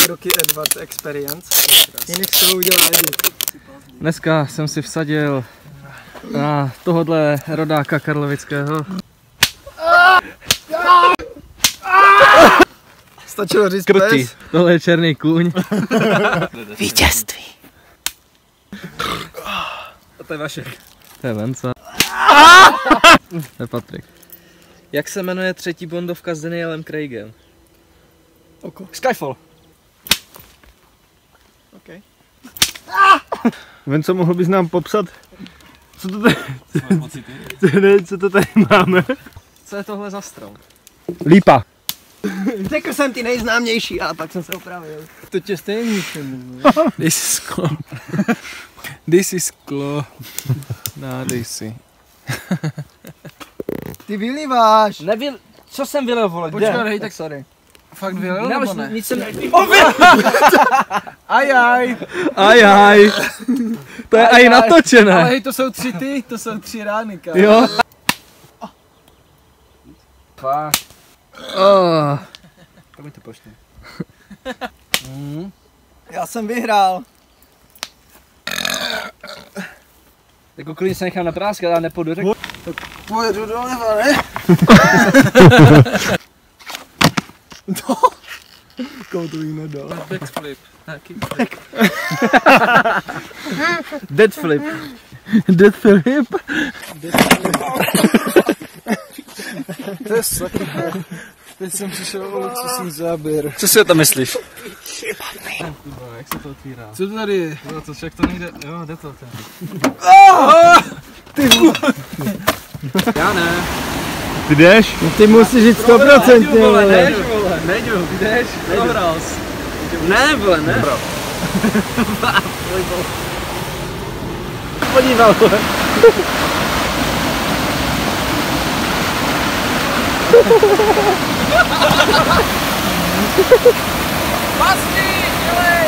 kroky Edwards Experience. Jinak z toho udělá edit. Dneska jsem si vsadil na tohodle rodáka karlovického. Stačilo říct Krutí. pes. Tohle je černý kůň. Vítězství. A to je Vašek. To je Venca. To je Patrik. Jak se jmenuje třetí bondovka s Danielem Craigem? Oko. Skyfall. Okay. Venco, mohl bys nám popsat, co to tady, co to tady máme? Co je tohle za strom? Lípa. Řekl jsem ty nejznámější, ale pak jsem se opravil. To tě stejně ničemu. This is sklo. This is sklo. Nádej si. Ty vylíváš. Nevil... Co jsem vylil, vole? Počkej, hej, tak sorry. fakt vylil, nebo ne? Nic jsem... Ajaj. Ajaj. To je aj natočené. Ale hej, to jsou tři rány, kámo. Jo. Fakt. To mi to pošli. Já jsem vyhrál. Jako klidně se nechám napráskat, ale nepůjdu řekl. Pojedu doleva, ne? No. Komu to jít nedal? Backflip. Dead flip. Dead Philip. To je sakra. Teď jsem přišel o luxusní záběr. Co si o tom myslíš? Jak se to otvírá? Co to tady je? No to však to nejde, jo, jde to. Já ne. Ty jdeš? No ty musíš jít 100%, vole. Nejdu, ty jdeš, prohrál jsi. Ne, vole, ne. Bro. Podíval, vole. Basti, dělej!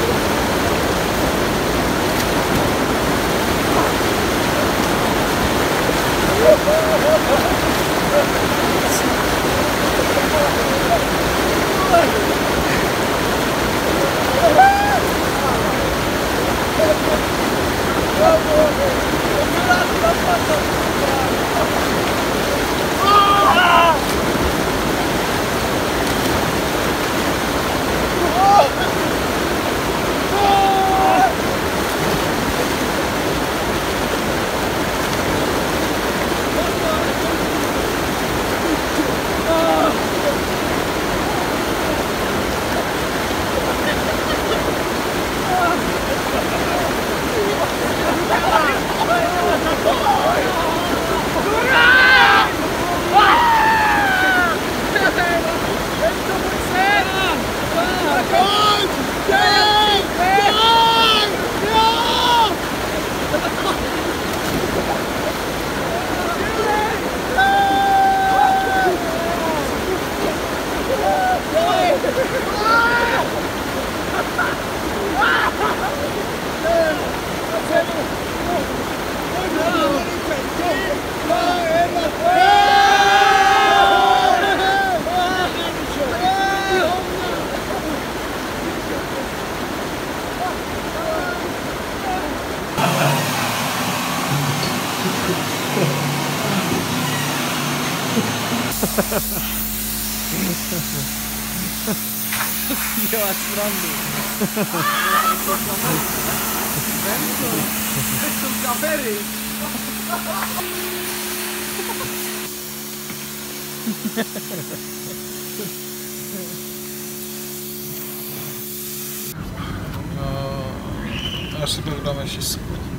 Děláš srandu. Venco, teď jsou kamery. Asi bych dáme 6.